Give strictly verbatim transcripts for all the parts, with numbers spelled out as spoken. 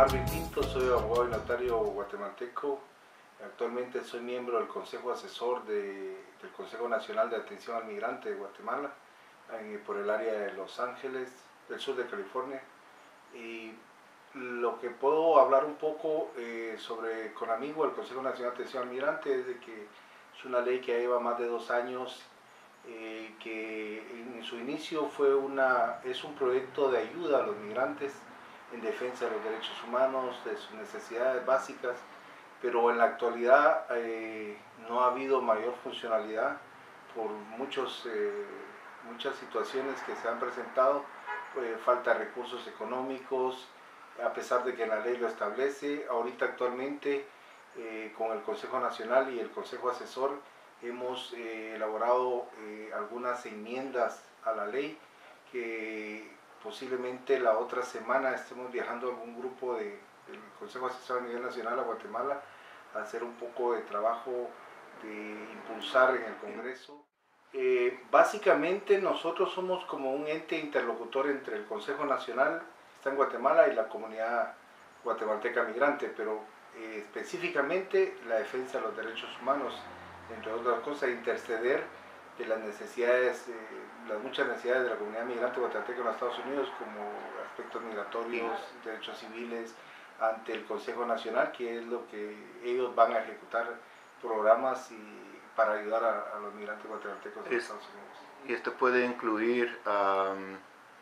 Marvin Pinto, soy abogado y notario guatemalteco. Actualmente soy miembro del Consejo Asesor de, del Consejo Nacional de Atención al Migrante de Guatemala, eh, por el área de Los Ángeles, del sur de California. Y lo que puedo hablar un poco eh, sobre CONAMIGUA, el Consejo Nacional de Atención al Migrante, es de que es una ley que lleva más de dos años, eh, que en su inicio fue una, es un proyecto de ayuda a los migrantes en defensa de los derechos humanos, de sus necesidades básicas, pero en la actualidad eh, no ha habido mayor funcionalidad por muchos, eh, muchas situaciones que se han presentado, eh, falta de recursos económicos, a pesar de que la ley lo establece. Ahorita actualmente eh, con el Consejo Nacional y el Consejo Asesor hemos eh, elaborado eh, algunas enmiendas a la ley que posiblemente la otra semana estemos viajando algún grupo de, del Consejo Asesor a nivel nacional a Guatemala a hacer un poco de trabajo de impulsar en el Congreso. Eh, básicamente nosotros somos como un ente interlocutor entre el Consejo Nacional que está en Guatemala y la comunidad guatemalteca migrante, pero eh, específicamente la defensa de los derechos humanos, entre otras cosas, interceder de las necesidades, eh, las muchas necesidades de la comunidad migrante guatemalteca en los Estados Unidos, como aspectos migratorios, derechos civiles, ante el Consejo Nacional, que es lo que ellos van a ejecutar programas y, para ayudar a, a los migrantes guatemaltecos en los Estados Unidos. Y esto puede incluir um,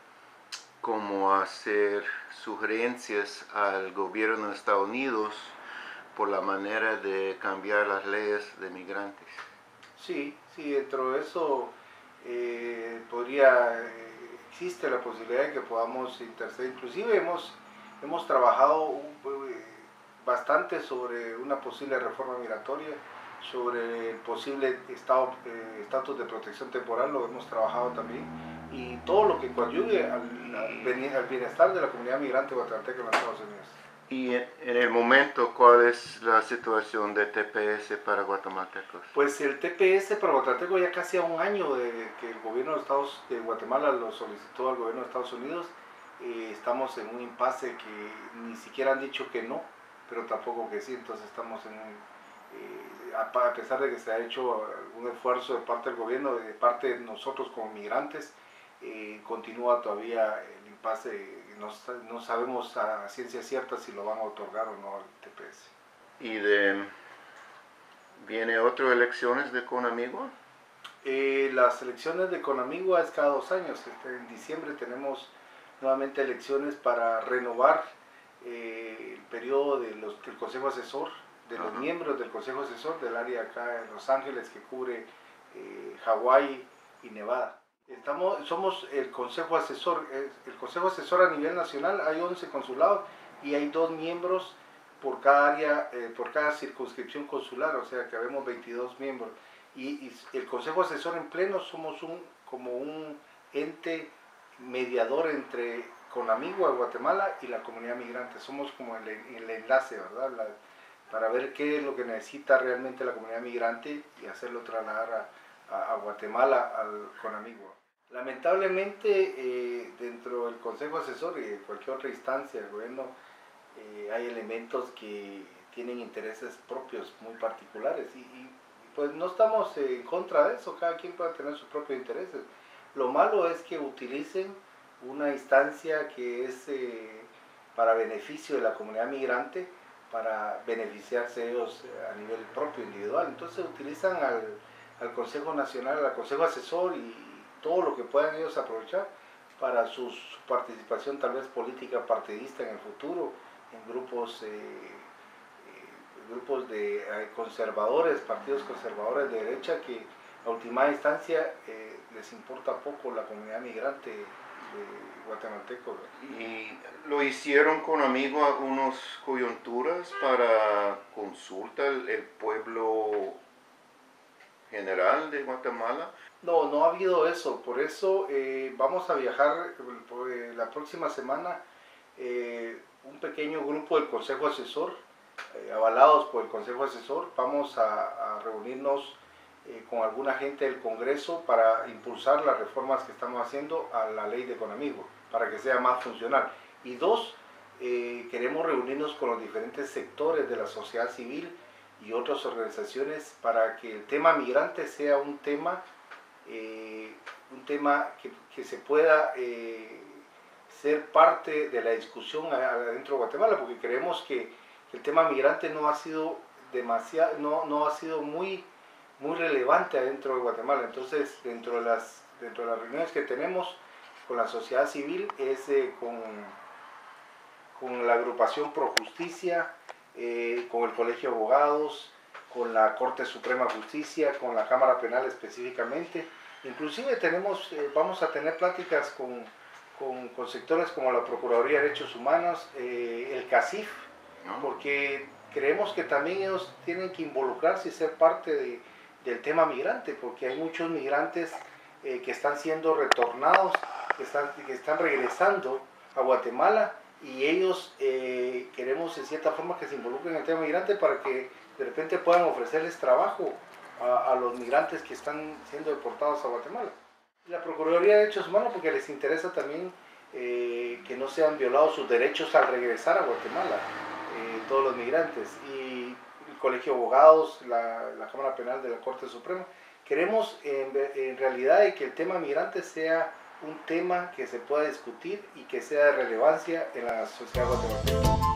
como hacer sugerencias al gobierno de Estados Unidos por la manera de cambiar las leyes de migrantes. Sí, sí, dentro de eso eh, podría, eh, existe la posibilidad de que podamos interceder. Inclusive hemos, hemos trabajado eh, bastante sobre una posible reforma migratoria, sobre el posible estado, eh, estatus de protección temporal, lo hemos trabajado también, y todo lo que coadyuve al, al, al bienestar de la comunidad migrante guatemalteca en los Estados Unidos. Y en, en el momento, ¿cuál es la situación de T P S para guatemaltecos? Pues el T P S para guatemalteco ya casi a un año de que el gobierno de, Estados, de Guatemala lo solicitó al gobierno de Estados Unidos. Eh, estamos en un impasse que ni siquiera han dicho que no, pero tampoco que sí, entonces estamos en un, eh, a, a pesar de que se ha hecho algún esfuerzo de parte del gobierno, de parte de nosotros como migrantes, eh, continúa todavía el impasse. No, no sabemos a ciencia cierta si lo van a otorgar o no al T P S. ¿Y de, viene otras elecciones de CONAMIGUA? Eh, las elecciones de CONAMIGUA es cada dos años. Este, en diciembre tenemos nuevamente elecciones para renovar eh, el periodo de los, del Consejo Asesor, de los uh-huh. miembros del Consejo Asesor del área acá en Los Ángeles que cubre eh, Hawái y Nevada. Estamos, somos el Consejo Asesor, el Consejo Asesor a nivel nacional, hay once consulados y hay dos miembros por cada área, eh, por cada circunscripción consular, o sea que habemos veintidós miembros. Y, y el Consejo Asesor en pleno somos un, como un ente mediador entre CONAMIGUA de Guatemala y la comunidad migrante. Somos como el, el enlace, ¿verdad? La, para ver qué es lo que necesita realmente la comunidad migrante y hacerlo trasladar a, a, a Guatemala al CONAMIGUA. Lamentablemente, eh, dentro del Consejo Asesor y de cualquier otra instancia del gobierno, eh, hay elementos que tienen intereses propios muy particulares y, y pues no estamos en contra de eso, cada quien puede tener sus propios intereses. Lo malo es que utilicen una instancia que es eh, para beneficio de la comunidad migrante, para beneficiarse ellos a nivel propio, individual. Entonces utilizan al, al Consejo Nacional, al Consejo Asesor y todo lo que puedan ellos aprovechar para su, su participación tal vez política partidista en el futuro, en grupos, eh, eh, grupos de eh, conservadores, partidos conservadores de derecha que a última instancia eh, les importa poco la comunidad migrante de guatemaltecos. ¿Y lo hicieron CONAMIGUA unas coyunturas para consulta el, el pueblo general de Guatemala? No, no ha habido eso, por eso eh, vamos a viajar eh, la próxima semana, eh, un pequeño grupo del Consejo Asesor, eh, avalados por el Consejo Asesor, vamos a, a reunirnos eh, con alguna gente del Congreso para impulsar las reformas que estamos haciendo a la ley de CONAMIGUA, para que sea más funcional. Y dos, eh, queremos reunirnos con los diferentes sectores de la sociedad civil y otras organizaciones para que el tema migrante sea un tema, eh, un tema que, que se pueda eh, ser parte de la discusión adentro de Guatemala, porque creemos que el tema migrante no ha sido demasiado, no, no ha sido muy, muy relevante adentro de Guatemala. Entonces, dentro de las, dentro de las reuniones que tenemos con la sociedad civil es eh, con, con la agrupación Pro Justicia, eh, con el Colegio de Abogados, con la Corte Suprema de Justicia, con la Cámara Penal específicamente. Inclusive tenemos, eh, vamos a tener pláticas con, con, con sectores como la Procuraduría de Derechos Humanos, eh, el CACIF, porque creemos que también ellos tienen que involucrarse y ser parte de, del tema migrante, porque hay muchos migrantes eh, que están siendo retornados, que están, que están regresando a Guatemala, y ellos eh, queremos en cierta forma que se involucren en el tema migrante para que de repente puedan ofrecerles trabajo a, a los migrantes que están siendo deportados a Guatemala. La Procuraduría de Derechos Humanos porque les interesa también eh, que no sean violados sus derechos al regresar a Guatemala, eh, todos los migrantes, y el Colegio de Abogados, la, la Cámara Penal de la Corte Suprema. Queremos en, en realidad que el tema migrante sea un tema que se pueda discutir y que sea de relevancia en la sociedad guatemalteca.